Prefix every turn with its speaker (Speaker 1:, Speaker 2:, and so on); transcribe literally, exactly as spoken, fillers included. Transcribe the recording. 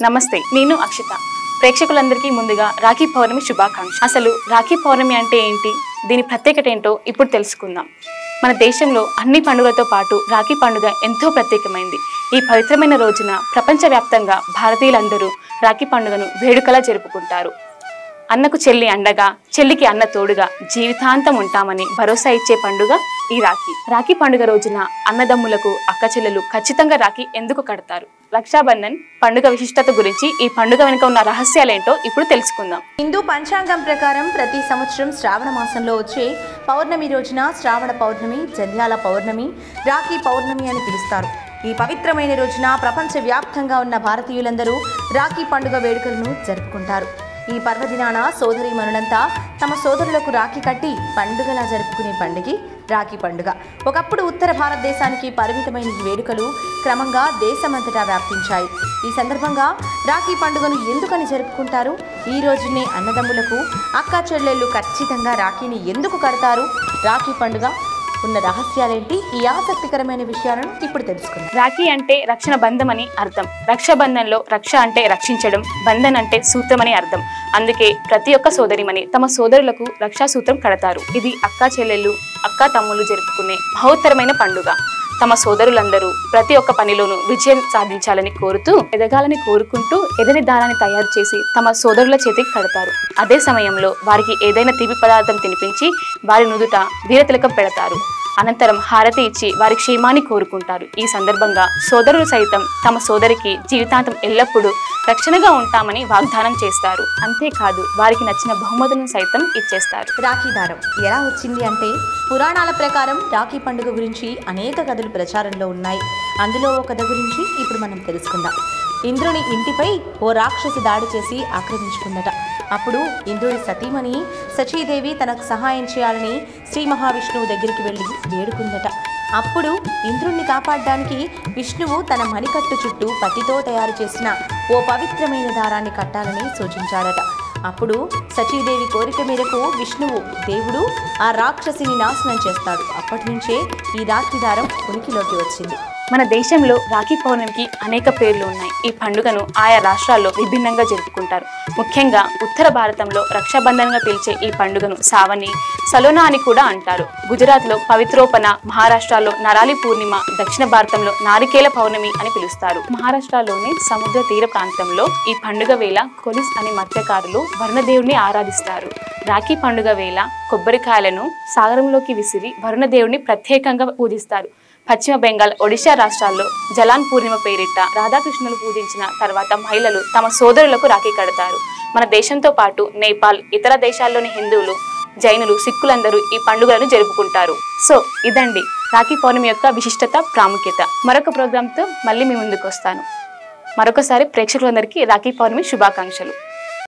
Speaker 1: నమస్తే, నేను అక్షిత. ప్రేక్షకులందరికీ ముందుగా రాఖీ పౌర్ణమి శుభాకాంక్షలు. అసలు రాఖీ పౌర్ణమి అంటే ఏంటి, దీని ప్రత్యేకత ఏంటో ఇప్పుడు తెలుసుకుందాం. మన దేశంలో అన్ని పండుగలతో పాటు రాఖీ పండుగ ఎంతో ప్రత్యేకమైంది. ఈ పవిత్రమైన రోజున ప్రపంచవ్యాప్తంగా భారతీయులందరూ రాఖీ పండుగను వేడుకలా జరుపుకుంటారు. అన్నకు చెల్లి అండగా, చెల్లికి అన్న తోడుగా జీవితాంతం ఉంటామని భరోసా ఇచ్చే పండుగ ఈ రాఖీ. రాఖీ పండుగ రోజున అన్నదమ్ములకు అక్క చెల్లెలు ఖచ్చితంగా రాఖీ ఎందుకు కడతారు? రక్షాబంధన్ పండుగ విశిష్టత గురించి, ఈ పండుగ వెనుక ఉన్న రహస్యాలేంటో ఇప్పుడు తెలుసుకుందాం.
Speaker 2: హిందూ పంచాంగం ప్రకారం ప్రతి సంవత్సరం శ్రావణ మాసంలో వచ్చే పౌర్ణమి రోజున శ్రావణ పౌర్ణమి, జంధ్యాల పౌర్ణమి, రాఖీ పౌర్ణమి అని పిలుస్తారు. ఈ పవిత్రమైన రోజున ప్రపంచవ్యాప్తంగా ఉన్న భారతీయులందరూ రాఖీ పండుగ వేడుకలను జరుపుకుంటారు. ఈ పర్వదినాన సోదరీమణులంతా తమ సోదరులకు రాఖీ కట్టి పండుగలా జరుపుకునే పండుగ రాఖీ పండుగ. ఒకప్పుడు ఉత్తర భారతదేశానికి పరిమితమైన ఈ వేడుకలు క్రమంగా దేశమంతటా వ్యాప్తించాయి. ఈ సందర్భంగా రాఖీ పండుగను ఎందుకని జరుపుకుంటారు? ఈ రోజునే అన్నదమ్ములకు అక్క చెల్లెళ్ళు ఖచ్చితంగా రాఖీని ఎందుకు కడతారు? రాఖీ పండుగ ఉన్న రహస్యాలేంటి? ఈ ఆసక్తికరమైన విషయాలను ఇప్పుడు తెలుసుకుందాం.
Speaker 1: రాఖీ అంటే రక్షణ బంధం అని అర్థం. రక్షాబంధంలో రక్ష అంటే రక్షించడం, బంధన్ అంటే సూత్రం అని అర్థం. అందుకే ప్రతి ఒక్క సోదరిమణి తమ సోదరులకు రక్షా సూత్రం కడతారు. ఇది అక్కా చెల్లెళ్ళు, అక్కా తమ్ముళ్ళు జరుపుకునే మహోత్తరమైన పండుగ. తమ సోదరులందరూ ప్రతి ఒక్క పనిలోనూ విజయం సాధించాలని కోరుతూ, ఎదగాలని కోరుకుంటూ ఎర్రని దారాన్ని తయారు చేసి తమ సోదరుల చేతికి కడతారు. అదే సమయంలో వారికి ఏదైనా తీపి పదార్థం తినిపించి వారి నుదుట వీరతిలకం పెడతారు. అనంతరం హారతి ఇచ్చి వారి క్షేమాన్ని కోరుకుంటారు. ఈ సందర్భంగా సోదరులు సైతం తమ సోదరికి జీవితాంతం ఎల్లప్పుడూ రక్షణగా ఉంటామని వాగ్దానం చేస్తారు. అంతేకాదు వారికి నచ్చిన బహుమతులను సైతం ఇచ్చేస్తారు.
Speaker 2: రాఖీ దారం ఎలా వచ్చింది అంటే, పురాణాల ప్రకారం రాఖీ పండుగ గురించి అనేక కథలు ప్రచారంలో ఉన్నాయి. అందులో ఒక కథ గురించి ఇప్పుడు మనం తెలుసుకుందాం. ఇంద్రుని ఇంటిపై ఓ రాక్షసి దాడి చేసి ఆక్రమించుకుందట. అప్పుడు ఇంద్రుడి సతీమణి సచీదేవి తనకు సహాయం చేయాలని శ్రీ మహావిష్ణువు దగ్గరికి వెళ్ళి వేడుకుందట. అప్పుడు ఇంద్రుణ్ణి కాపాడడానికి విష్ణువు తన మణికట్టు చుట్టూ పత్తితో తయారు చేసిన ఓ పవిత్రమైన దారాన్ని కట్టాలని సూచించాడట. అప్పుడు సచీదేవి కోరిక మేరకు విష్ణువు దేవుడు ఆ రాక్షసిని నాశనం చేస్తాడు. అప్పటి నుంచే ఈ రాఖీ దారం ఉనికిలోకి వచ్చింది.
Speaker 1: మన దేశంలో రాఖీ పౌర్ణమికి అనేక పేర్లు ఉన్నాయి. ఈ పండుగను ఆయా రాష్ట్రాల్లో విభిన్నంగా జరుపుకుంటారు. ముఖ్యంగా ఉత్తర భారతంలో రక్షాబంధన్గా పిలిచే ఈ పండుగను సావని, సలోనా అని కూడా అంటారు. గుజరాత్లో పవిత్రోపన, మహారాష్ట్రలో నరాలి పూర్ణిమ, దక్షిణ భారతంలో నారికేల పౌర్ణమి అని పిలుస్తారు. మహారాష్ట్రలోని సముద్ర తీర ప్రాంతంలో ఈ పండుగ వేళ కొలిస్ అనే మత్స్యకారులు వరుణదేవుడిని ఆరాధిస్తారు. రాఖీ పండుగ వేళ కొబ్బరికాయలను సాగరంలోకి విసిరి వరుణదేవుడిని ప్రత్యేకంగా పూజిస్తారు. పశ్చిమ బెంగాల్, ఒడిశా రాష్ట్రాల్లో జలాన్ పూర్ణిమ పేరిట రాధాకృష్ణులు పూజించిన తర్వాత మహిళలు తమ సోదరులకు రాఖీ కడతారు. మన దేశంతో పాటు నేపాల్, ఇతర దేశాల్లోని హిందువులు, జైనులు, సిక్కులందరూ ఈ పండుగలను జరుపుకుంటారు. సో ఇదండి రాఖీ పౌర్ణమి యొక్క విశిష్టత, ప్రాముఖ్యత. మరొక ప్రోగ్రాంతో మళ్ళీ మీ ముందుకు వస్తాను. మరొకసారి ప్రేక్షకులందరికీ రాఖీ పౌర్ణమి శుభాకాంక్షలు.